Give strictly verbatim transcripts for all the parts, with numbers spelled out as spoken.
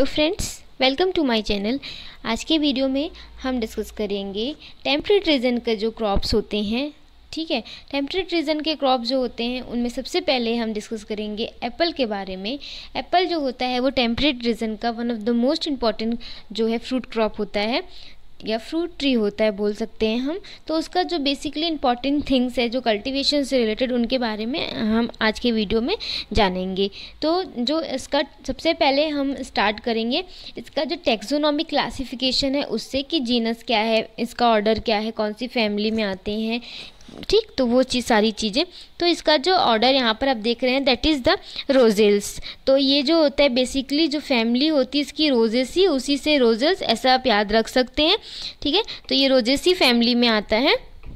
Hello friends, welcome to my channel. आज के video में हम डिस्कस करेंगे टेम्परेट रीजन के जो क्रॉप्स होते हैं। ठीक है, टेम्परेट रीजन के क्रॉप जो होते हैं उनमें सबसे पहले हम डिस्कस करेंगे एप्पल के बारे में। एप्पल जो होता है वो टेम्परेट रीजन का one of the most important जो है फ्रूट क्रॉप होता है या फ्रूट ट्री होता है बोल सकते हैं हम। तो उसका जो बेसिकली इंपॉर्टेंट थिंग्स है जो कल्टीवेशन से रिलेटेड, उनके बारे में हम आज के वीडियो में जानेंगे। तो जो इसका सबसे पहले हम स्टार्ट करेंगे इसका जो टेक्सोनॉमिक क्लासिफिकेशन है उससे, कि जीनस क्या है, इसका ऑर्डर क्या है, कौन सी फैमिली में आते हैं। ठीक, तो वो चीज़ सारी चीज़ें। तो इसका जो ऑर्डर यहाँ पर आप देख रहे हैं दैट इज़ द रोजेल्स। तो ये जो होता है बेसिकली जो फैमिली होती है इसकी रोजेसी, उसी से रोजेल्स, ऐसा आप याद रख सकते हैं। ठीक है, तो ये रोजेसी फैमिली में आता है।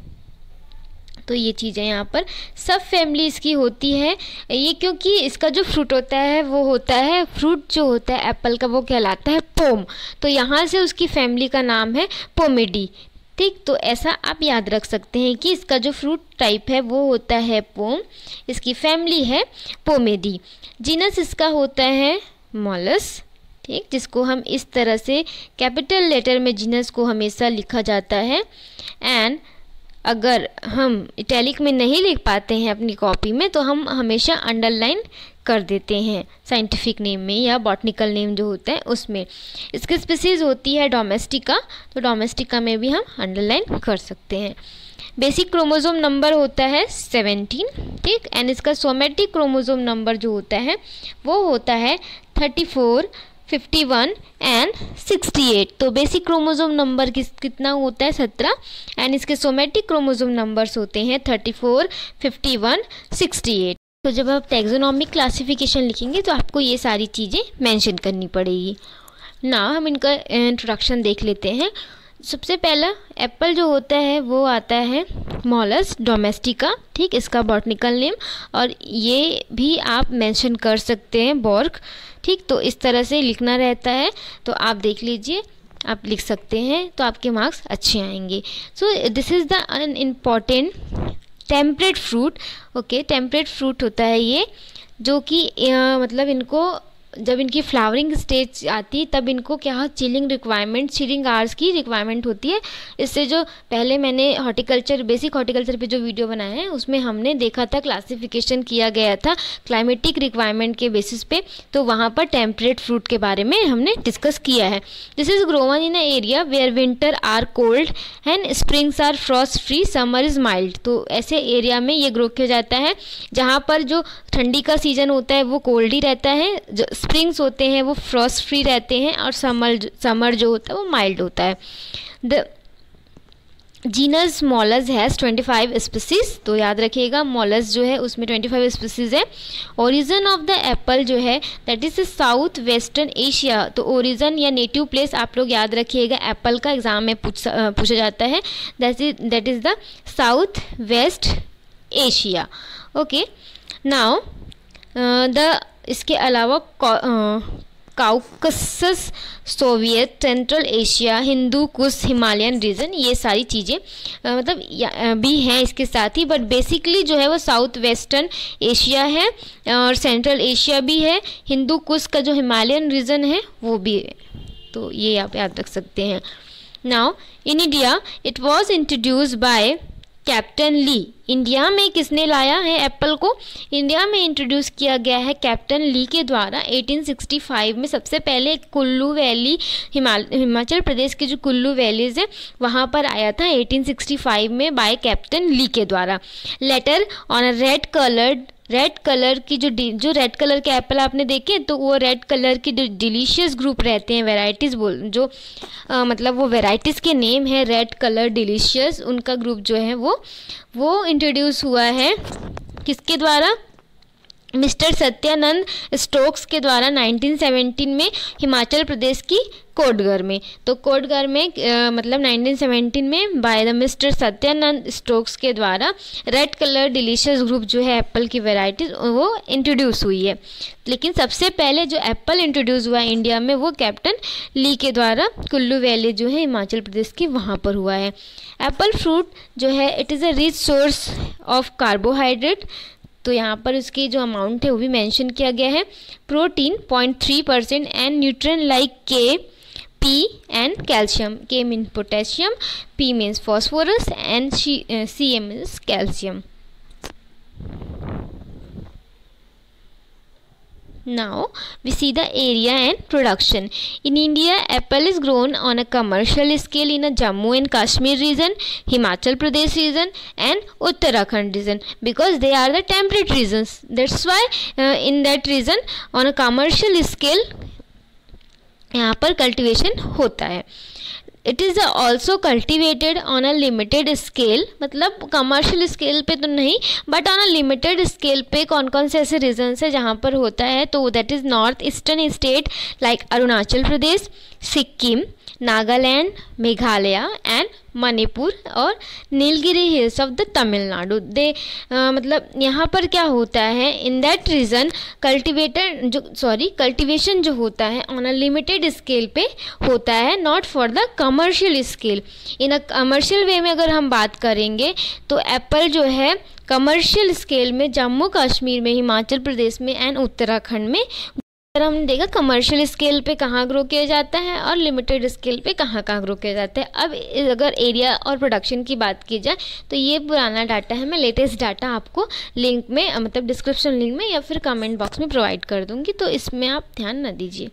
तो ये चीज़ें यहाँ पर सब फैमिली इसकी होती है। ये क्योंकि इसका जो फ्रूट होता है वो होता है, फ्रूट जो होता है एप्पल का वो कहलाता है पोम। तो यहाँ से उसकी फैमिली का नाम है पोमेडी। ठीक, तो ऐसा आप याद रख सकते हैं कि इसका जो फ्रूट टाइप है वो होता है पोम, इसकी फैमिली है पोमेडी। जीनस इसका होता है मॉलस। ठीक, जिसको हम इस तरह से कैपिटल लेटर में जीनस को हमेशा लिखा जाता है। एंड अगर हम इटैलिक में नहीं लिख पाते हैं अपनी कॉपी में तो हम हमेशा अंडरलाइन कर देते हैं साइंटिफिक नेम में या बॉटनिकल नेम जो होता है उसमें। इसकी स्पीसीज होती है डोमेस्टिका, तो डोमेस्टिका में भी हम अंडरलाइन कर सकते हैं। बेसिक क्रोमोसोम नंबर होता है सेवेंटीन। ठीक, एंड इसका सोमेटिक क्रोमोसोम नंबर जो होता है वो होता है thirty four, fifty one and sixty eight. तो बेसिक क्रोमोसोम नंबर किस कितना होता है सत्रह, एंड इसके सोमेटिक क्रोमोसोम नंबर्स होते हैं thirty four, fifty one, sixty eight. तो जब आप टैक्सोनॉमिक क्लासिफिकेशन लिखेंगे तो आपको ये सारी चीज़ें मेंशन करनी पड़ेगी ना। हम इनका इंट्रोडक्शन देख लेते हैं। सबसे पहला एप्पल जो होता है वो आता है मॉलस डोमेस्टिका। ठीक, इसका बॉटनिकल नेम, और ये भी आप मेंशन कर सकते हैं बॉर्क। ठीक, तो इस तरह से लिखना रहता है, तो आप देख लीजिए, आप लिख सकते हैं तो आपके मार्क्स अच्छे आएंगे। So this is the an important temperate fruit. Okay, temperate fruit होता है ये, जो कि मतलब इनको जब इनकी फ्लावरिंग स्टेज आती है तब इनको क्या चिलिंग रिक्वायरमेंट, चिलिंग आवर्स की रिक्वायरमेंट होती है। इससे जो पहले मैंने हॉर्टिकल्चर, बेसिक हॉर्टिकल्चर पे जो वीडियो बनाया है उसमें हमने देखा था, क्लासिफिकेशन किया गया था क्लाइमेटिक रिक्वायरमेंट के बेसिस पे। तो वहाँ पर टेम्परेट फ्रूट के बारे में हमने डिस्कस किया है। This is grown in a area where winter are cold and springs are frost free, summer is mild. तो ऐसे एरिया में ये ग्रो किया जाता है जहाँ पर जो ठंडी का सीज़न होता है वो कोल्ड ही रहता है, जो स्प्रिंग्स होते हैं वो फ्रॉस्ट फ्री रहते हैं, और समर समर जो होता है वो माइल्ड होता है। The genus Malus has twenty five species. तो याद रखिएगा मॉलस जो है उसमें ट्वेंटी फाइव स्पीसीज है। ओरिजिन ऑफ द एप्पल जो है that is south western Asia. तो ओरिजिन या नेटिव प्लेस आप लोग याद रखिएगा, एप्पल का एग्जाम में पूछ पूछा जाता है। That is that is the south west Asia. Okay, now the इसके अलावा Caucasus, Soviet, central Asia, Hindu Kush, Himalayan region, ये सारी चीज़ें मतलब भी हैं इसके साथ ही। बट बेसिकली जो है वो साउथ वेस्टर्न एशिया है और सेंट्रल एशिया भी है। हिंदू कुश का जो हिमालयन रीजन है वो भी है, तो ये आप याद रख सकते हैं। Now in India it was introduce by captain Lee. India में किसने लाया है एप्पल को? इंडिया में इंट्रोड्यूस किया गया है कैप्टन ली के द्वारा एटीन सिक्सटी फाइव में। सबसे पहले कुल्लू वैली, हिमाल हिमाचल प्रदेश की जो कुल्लू वैलीज है वहाँ पर आया था एटीन सिक्सटी फाइव में बाय कैप्टन ली के द्वारा। Later on a red coloured, red colour की जो जो रेड कलर के एप्पल आपने देखे तो वो रेड कलर की जो डिलीशियस ग्रुप रहते हैं, वेराइटीज़ बोल जो आ, मतलब वो वेराइटीज़ के नेम है रेड कलर डिलीशियस, उनका ग्रुप जो है वो वो इंट्रोड्यूस हुआ है किसके द्वारा? मिस्टर सत्यानंद स्टोक्स के द्वारा नाइनटीन सेवेंटीन में हिमाचल प्रदेश की कोटगढ़ में। तो कोटगढ़ में आ, मतलब नाइनटीन सेवेंटीन में by the mister Satyanand Stokes के द्वारा रेड कलर डिलीशियस ग्रुप जो है एप्पल की वैरायटीज वो इंट्रोड्यूस हुई है। लेकिन सबसे पहले जो एप्पल इंट्रोड्यूस हुआ है इंडिया में वो कैप्टन ली के द्वारा कुल्लू वैली जो है हिमाचल प्रदेश की वहाँ पर हुआ है। एप्पल फ्रूट जो है it is a rich source of carbohydrate. तो यहाँ पर उसकी जो अमाउंट है वो भी मेंशन किया गया है। Protein point three percent and nutrient like K, P and calcium. K means potassium, P means phosphorus, and C, uh, C means calcium. Now we see the area and production. In India, apple is grown on a commercial scale in a Jammu and Kashmir region, Himachal Pradesh region, and Uttarakhand region, because they are the temperate regions. That's why uh, in that region on a commercial scale यहाँ पर cultivation होता है। It is also cultivated on a limited scale, मतलब commercial scale पे तो नहीं, but on a limited scale पे कौन कौन से ऐसे रीजन्स है जहाँ पर होता है, तो that is north eastern state like Arunachal Pradesh, Sikkim, Nagaland, Meghalaya and Manipur और Nilgiri hills of the Tamil Nadu. They मतलब यहाँ पर क्या होता है, इन दैट रीजन कल्टिवेटर जो सॉरी कल्टिवेशन जो होता है ऑन अ लिमिटेड स्केल पे होता है, not for the commercial scale. In a commercial way में अगर हम बात करेंगे तो एप्पल जो है कमर्शियल स्केल में जम्मू कश्मीर में, हिमाचल प्रदेश में एंड उत्तराखंड में हमने देखा कमर्शियल स्केल पे कहाँ ग्रो किया जाता है और लिमिटेड स्केल पे कहाँ कहाँ ग्रो किया जाता है। अब अगर एरिया और प्रोडक्शन की बात की जाए तो ये पुराना डाटा है, मैं लेटेस्ट डाटा आपको लिंक में मतलब डिस्क्रिप्शन लिंक में या फिर कमेंट बॉक्स में प्रोवाइड कर दूँगी, तो इसमें आप ध्यान न दीजिए।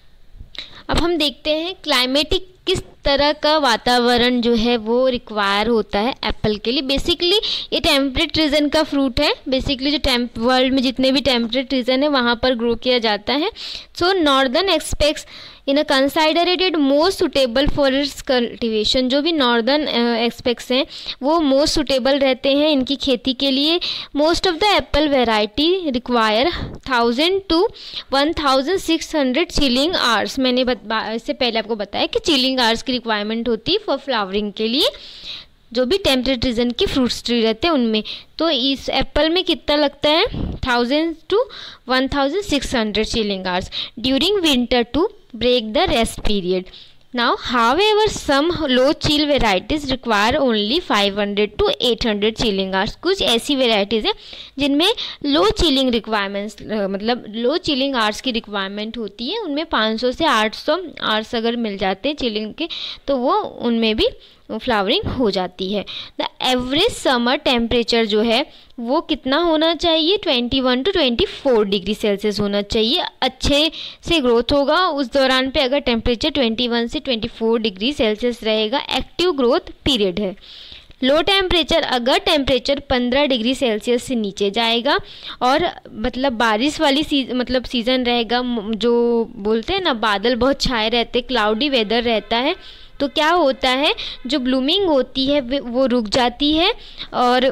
अब हम देखते हैं क्लाइमेटिक किस तरह का वातावरण जो है वो रिक्वायर होता है एप्पल के लिए। बेसिकली ये टेम्परेट रीजन का फ्रूट है। बेसिकली जो टेम्प वर्ल्ड में जितने भी टेम्परेट रीजन है वहाँ पर ग्रो किया जाता है। So northern expects in a considered most suitable for its cultivation. जो भी नॉर्दर्न एक्सपेक्ट्स हैं वो मोस्ट सुटेबल रहते हैं इनकी खेती के लिए। Most of the apple variety require thousand to one thousand six hundred chilling hours. मैंने इससे पहले आपको बताया कि चिलिंग आवर्स की रिक्वायरमेंट होती है फॉर फ्लावरिंग के लिए, जो भी टेम्परेट रीजन की फ्रूट्स ट्री रहते हैं उनमें। तो इस एप्पल में कितना लगता है, thousand to one thousand six hundred chilling hours during winter to break the rest period. Now, however, some low chill varieties require only five hundred to eight hundred chilling hours. कुछ ऐसी varieties हैं जिनमें low chilling requirements मतलब low chilling hours की requirement होती है, उनमें पाँच सौ से आठ सौ hours अगर मिल जाते हैं chilling के तो वो उनमें भी फ्लावरिंग हो जाती है। द एवरेज समर टेम्परेचर जो है वो कितना होना चाहिए, twenty one to twenty four degree Celsius होना चाहिए। अच्छे से ग्रोथ होगा उस दौरान पे अगर टेम्परेचर ट्वेंटी वन से ट्वेंटी फोर डिग्री सेल्सियस रहेगा, एक्टिव ग्रोथ पीरियड है। लो टेम्परेचर अगर टेम्परेचर पंद्रह डिग्री सेल्सियस से नीचे जाएगा और मतलब बारिश वाली सी, मतलब सीज़न रहेगा, जो बोलते हैं ना बादल बहुत छाए रहते, क्लाउडी वेदर रहता है, तो क्या होता है जो ब्लूमिंग होती है वो रुक जाती है और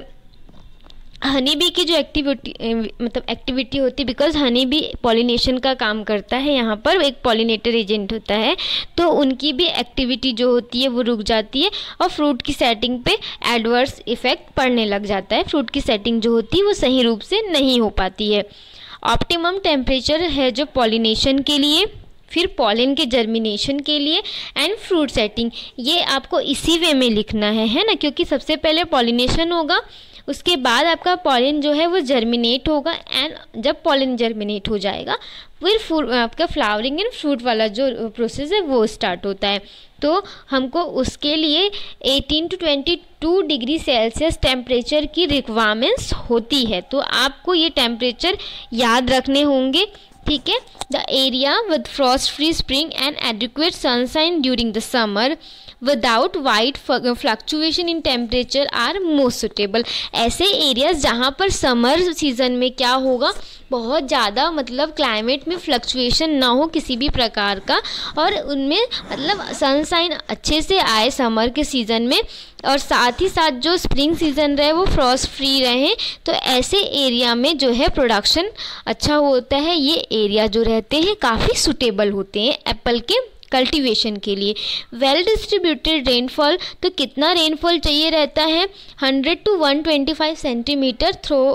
हनी बी की जो एक्टिविटी मतलब एक्टिविटी होती है, बिकॉज हनी बी पॉलिनेशन का काम करता है, यहाँ पर एक पॉलिनेटर एजेंट होता है, तो उनकी भी एक्टिविटी जो होती है वो रुक जाती है और फ्रूट की सेटिंग पे एडवर्स इफेक्ट पड़ने लग जाता है। फ्रूट की सेटिंग जो होती है वो सही रूप से नहीं हो पाती है। ऑप्टिमम टेम्परेचर है जो पॉलिनेशन के लिए, फिर पॉलिन के जर्मिनेशन के लिए एंड फ्रूट सेटिंग, ये आपको इसी वे में लिखना है है ना, क्योंकि सबसे पहले पॉलिनेशन होगा, उसके बाद आपका पॉलिन जो है वो जर्मिनेट होगा एंड जब पॉलिन जर्मिनेट हो जाएगा फिर आपका फ्लावरिंग एंड फ्रूट वाला जो प्रोसेस है वो स्टार्ट होता है। तो हमको उसके लिए eighteen to twenty two degree Celsius temperature की रिक्वायरमेंट्स होती है, तो आपको ये टेम्परेचर याद रखने होंगे, ठीक है। The area with frost free spring and adequate sunshine during the summer without wide fluctuation in temperature are most suitable. ऐसे एरियाज जहाँ पर समर सीजन में क्या होगा, बहुत ज़्यादा मतलब क्लाइमेट में फ्लक्चुएशन ना हो किसी भी प्रकार का, और उनमें मतलब सनशाइन अच्छे से आए समर के सीज़न में, और साथ ही साथ जो स्प्रिंग सीज़न रहे वो फ्रॉस्ट फ्री रहे, तो ऐसे एरिया में जो है प्रोडक्शन अच्छा होता है। ये एरिया जो रहते हैं काफ़ी सुटेबल होते हैं एप्पल के कल्टीवेशन के लिए। वेल डिस्ट्रीब्यूटेड रेनफॉल, तो कितना रेनफॉल चाहिए रहता है, hundred to one twenty five centimetre throw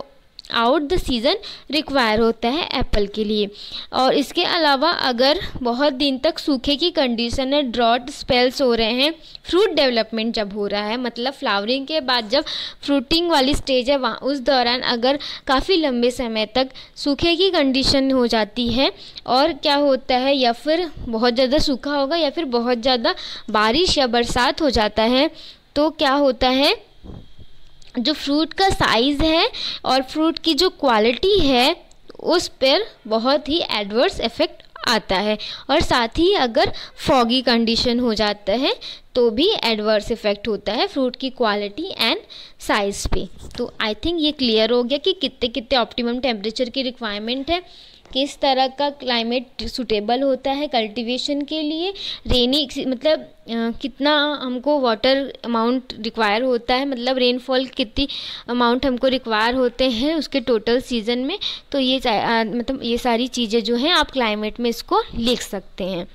out the season require होता है एप्पल के लिए। और इसके अलावा अगर बहुत दिन तक सूखे की कंडीशन है, ड्रॉट स्पेल्स हो रहे हैं, फ्रूट डेवलपमेंट जब हो रहा है, मतलब फ्लावरिंग के बाद जब फ्रूटिंग वाली स्टेज है वहाँ, उस दौरान अगर काफ़ी लंबे समय तक सूखे की कंडीशन हो जाती है और क्या होता है, या फिर बहुत ज़्यादा सूखा होगा या फिर बहुत ज़्यादा बारिश या बरसात हो जाता है, तो क्या होता है, जो फ्रूट का साइज़ है और फ्रूट की जो क्वालिटी है उस पर बहुत ही एडवर्स इफ़ेक्ट आता है। और साथ ही अगर फॉगी कंडीशन हो जाता है तो भी एडवर्स इफ़ेक्ट होता है फ्रूट की क्वालिटी एंड साइज़ पे। तो आई थिंक ये क्लियर हो गया कि कितने कितने ऑप्टिमम टेम्परेचर की रिक्वायरमेंट है, किस तरह का क्लाइमेट सूटेबल होता है कल्टीवेशन के लिए, रेनी मतलब आ, कितना हमको वाटर अमाउंट रिक्वायर होता है, मतलब रेनफॉल कितनी अमाउंट हमको रिक्वायर होते हैं उसके टोटल सीज़न में। तो ये आ, मतलब ये सारी चीज़ें जो हैं आप क्लाइमेट में इसको लिख सकते हैं।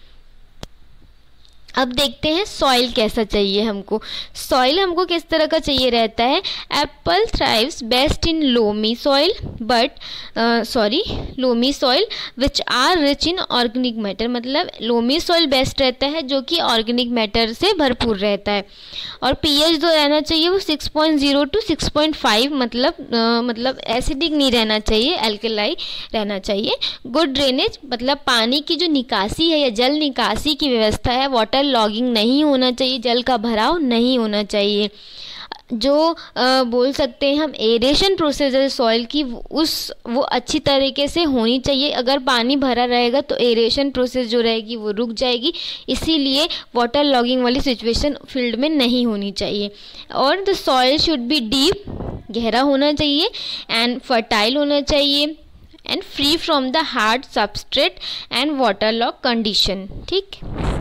अब देखते हैं सॉइल कैसा चाहिए हमको। सॉइल हमको किस तरह का चाहिए रहता है। Apple thrives best in loamy soil but sorry loamy soil which are rich in organic matter, मतलब लोमी सॉइल बेस्ट रहता है जो कि ऑर्गेनिक मैटर से भरपूर रहता है। और पीएच जो रहना चाहिए वो six point zero to six point five, मतलब uh, मतलब एसिडिक नहीं रहना चाहिए, एल्कलाई रहना चाहिए। गुड ड्रेनेज, मतलब पानी की जो निकासी है या जल निकासी की व्यवस्था है, वाटर लॉगिंग नहीं होना चाहिए, जल का भराव नहीं होना चाहिए। जो आ, बोल सकते हैं हम एरेशन प्रोसीजर सॉइल की उस वो अच्छी तरीके से होनी चाहिए। अगर पानी भरा रहेगा तो एरेशन प्रोसेस जो रहेगी वो रुक जाएगी, इसीलिए वाटर लॉगिंग वाली सिचुएशन फील्ड में नहीं होनी चाहिए। और the soil should be deep, गहरा होना चाहिए, एंड फर्टाइल होना चाहिए, and free from the hard substrate and water log condition. ठीक,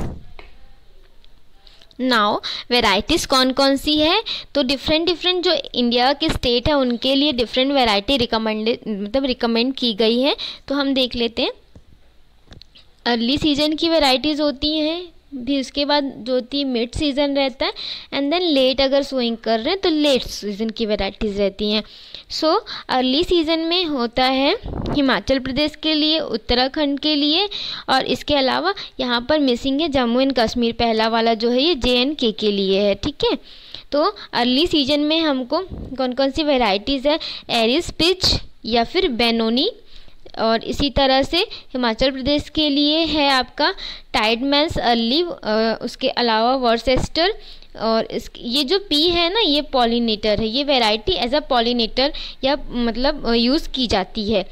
नाउ वेराइटीज़ कौन कौन सी है, तो डिफरेंट डिफरेंट जो इंडिया के स्टेट है उनके लिए डिफरेंट वेराइटी रिकमेंडेड मतलब रिकमेंड की गई है। तो हम देख लेते हैं। अर्ली सीजन की वेराइटीज़ होती हैं, भी उसके बाद जो होती है मिड सीज़न रहता है, एंड देन लेट अगर सोइंग कर रहे हैं तो लेट सीज़न की वेराइटीज़ रहती हैं। सो अर्ली सीज़न में होता है हिमाचल प्रदेश के लिए, उत्तराखंड के लिए, और इसके अलावा यहाँ पर मिसिंग है जम्मू एंड कश्मीर, पहला वाला जो है ये जे एंड के के लिए है। ठीक है, तो अर्ली सीजन में हमको कौन कौन सी वेराइटीज़ है, एरिस पिच या फिर बेनोनी। और इसी तरह से हिमाचल प्रदेश के लिए है आपका टाइडमैन्स अर्ली, उसके अलावा वर्सेस्टर। और इस ये जो पी है ना ये पॉलिनेटर है, ये वैरायटी एज अ पॉलिनेटर या मतलब यूज़ की जाती है।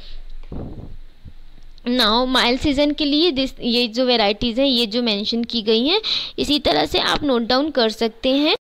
नाउ माइल्ड सीज़न के लिए दिस ये जो वैरायटीज़ हैं ये जो मेंशन की गई हैं, इसी तरह से आप नोट डाउन कर सकते हैं।